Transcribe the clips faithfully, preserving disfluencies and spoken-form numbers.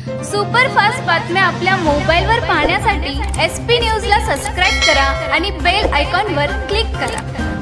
Superfast बातम्या आपल्या मोबाईलवर पाहण्यासाठी एस पी न्यूजला सबस्क्राईब करा आणि बेल आयकॉनवर क्लिक करा.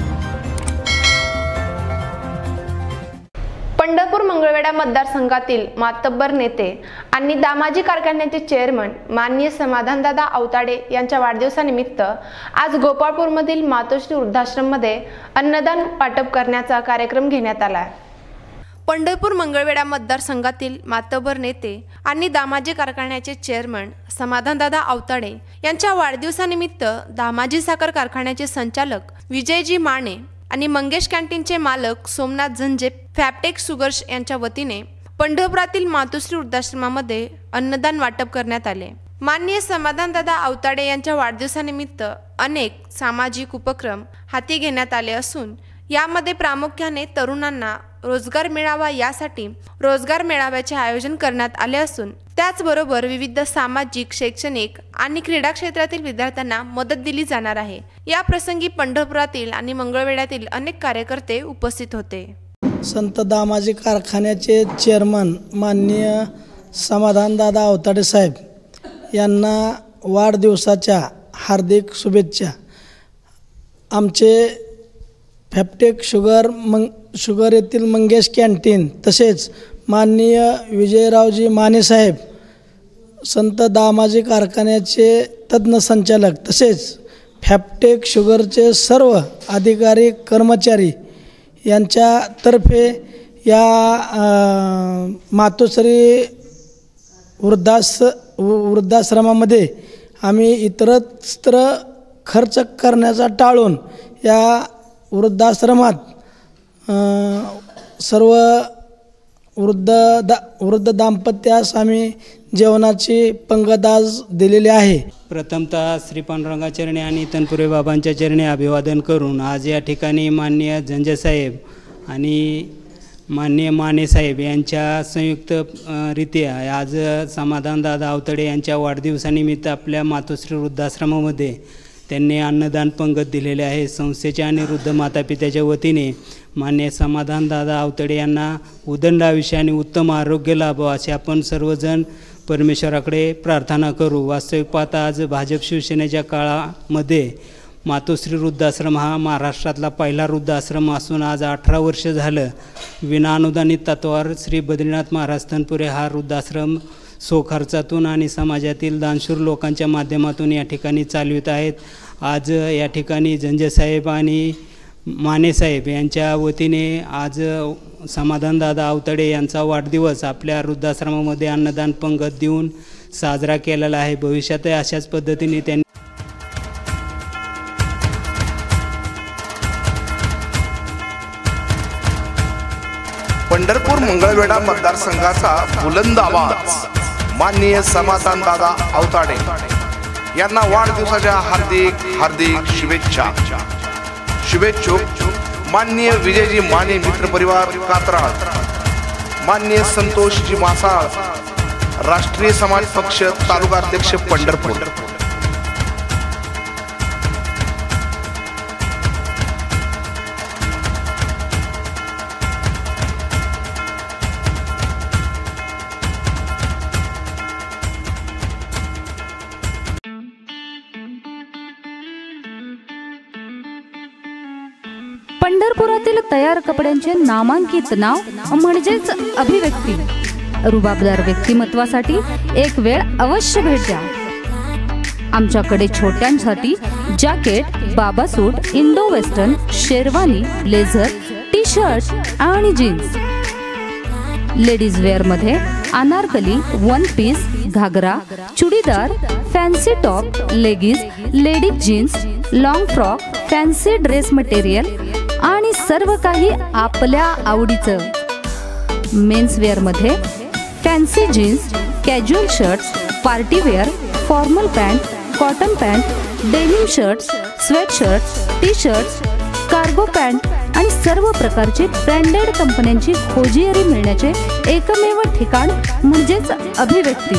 पंढरपूर मंगळवेढा मतदारसंघातील मातब्बर नेते आणि दामाजी कारखान्याचे चेअरमन माननीय समाधानदादा अवताडे यांच्या वाढदिवसानिमित्त आज गोपाळपूरमधील मातोश्री वृद्धाश्रममध्ये अन्नदान वाटप करण्याचा कार्यक्रम घेण्यात आला आहे. पंढरपूर मंगळवेढा मतदारसंघातील मातब्बर नेते आणि दामाजी कारखान्याचे चेअरमन समाधानदादा अवताडे यांच्या वाढदिवसानिमित्त दामाजी साखर कारखान्याचे संचालक विजयजी माने आणि मंगेश कॅन्टीनचे मालक सोमनाथ झंजे फॅपटेक शुगर्स यांच्या वतीने पंढरपुरातील मातोश्री वृद्धाश्रमामध्ये अन्नदान वाटप करण्यात आले. माननीय समाधानदादा अवताडे यांच्या वाढदिवसानिमित्त अनेक सामाजिक उपक्रम हाती घेण्यात आले असून यामध्ये प्रामुख्याने तरुणांना रोजगार मिळावा यासाठी रोजगार मेळाव्याचे आयोजन करण्यात आले असून त्याचबरोबर विविध सामाजिक, शैक्षणिक आणि क्रीडा क्षेत्रातील विद्यार्थ्यांना मदत दिली जाणार आहे. या प्रसंगी पंढरपुरातील आणि मंगळवेढ्यातील अनेक कार्यकर्ते उपस्थित होते. संत दामाजी कारखान्याचे चेअरमन माननीय समाधानदादा अवताडे साहेब यांना वाढदिवसाच्या हार्दिक शुभेच्छा. आमचे फॅपटेक शुगर मंग शुगर येथील मंगेश कॅन्टीन तसेच माननीय विजयरावजी माने साहेब संत दामाजी कारखान्याचे तज्ज्ञ संचालक तसेच फॅपटेक शुगरचे सर्व अधिकारी कर्मचारी यांच्यातर्फे या मातोश्री वृद्धास वृद्धाश्रमामध्ये आम्ही इतरत्र खर्च करण्याचा टाळून या वृद्धाश्रमात सर्व वृद्ध दा वृद्ध दाम्पत्यास आम्ही जेवणाची पंगत आज दिलेली आहे. प्रथमतः श्री पांडुरंगा चरणी आणि तनपुरे बाबांच्या चरणी अभिवादन करून आज या ठिकाणी माननीय झंजेसाहेब आणि माननीय मानेसाहेब यांच्या संयुक्त रीत्या आज समाधानदादा अवताडे यांच्या वाढदिवसानिमित्त आपल्या मातोश्री वृद्धाश्रमामध्ये त्यांनी अन्नदान पंगत दिलेले आहे. संस्थेच्या आणि वृद्ध मातापित्याच्या वतीने मान्य समाधानदादा अवताडे यांना उदंड आयुष्य आणि उत्तम आरोग्य लाभो असे आपण सर्वजण परमेश्वराकडे प्रार्थना करू. वास्तविक पाहता आज भाजप शिवसेनेच्या काळामध्ये मातोश्री वृद्धाश्रम हा महाराष्ट्रातला पहिला वृद्धाश्रम असून आज अठरा वर्ष झालं विनाअनुदानित तत्वावर श्री बद्रीनाथ महाराज तनपुरे हा वृद्धाश्रम स्वखर्चातून आणि समाजातील दानशूर लोकांच्या माध्यमातून या ठिकाणी चालवित आहेत. आज या ठिकाणी झंजेसाहेब आणि मानेसाहेब यांच्या वतीने आज समाधानदादा अवताडे यांचा वाढदिवस आपल्या वृद्धाश्रमामध्ये अन्नदान पंगत देऊन साजरा केलेला आहे. भविष्यातही अशाच पद्धतीने त्यांनी पंढरपूर मंगळवेढा मतदारसंघाचा बुलंद आवाज माननीय समाधानदादा अवताडे यांना वाढदिवसाच्या हार्दिक हार्दिक शुभेच्छा. शुभेच्छुक माननीय विजयजी माने मित्र परिवार कात्राळ, माननीय संतोषजी मासाळ राष्ट्रीय समाज पक्ष तालुका अध्यक्ष पंढरपूर. पंढरपुरातील तयार कपड्यांचे नामांकित नाव म्हणजेच अभिव्यक्ती. रुबाबदार व्यक्तिमत्वासाठी एक वेळ अवश्य भेट द्या. आमच्याकडे छोट्यांसाठी जॅकेट, बाबा suit, Indo western, sherwani, blazer, T shirt आणि जीन्स. लेडीज वेअर मध्ये anarkali, one piece, ghagra, churidar, fancy top, leggings, ladies jeans, long frock, fancy dress material आणि सर्व काही आपल्या आवडीचं. मेन्स वेअर मध्ये fancy jeans, casual shirts, party wear, formal pant, cotton pant, denim shirts, sweat shirts, T shirts, cargo pant आणि सर्व प्रकारचे branded कंपन्यांची होजियरी मिळण्याचे एकमेव ठिकाण म्हणजेच अभिव्यक्ती.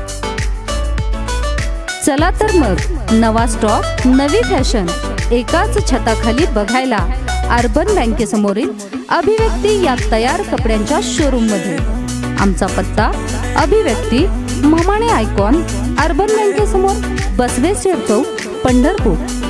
चला तर मग नवा स्टॉक, नवी फॅशन एकाच छताखाली बघायला अर्बन बँकेसमोरील अभिव्यक्ती या तयार कपड्यांच्या शोरूम मध्ये. आमचा पत्ता अभिव्यक्ती मामाणे आयकॉन अर्बन बँकेसमोर बसवेश्वर चौक पंढरपूर।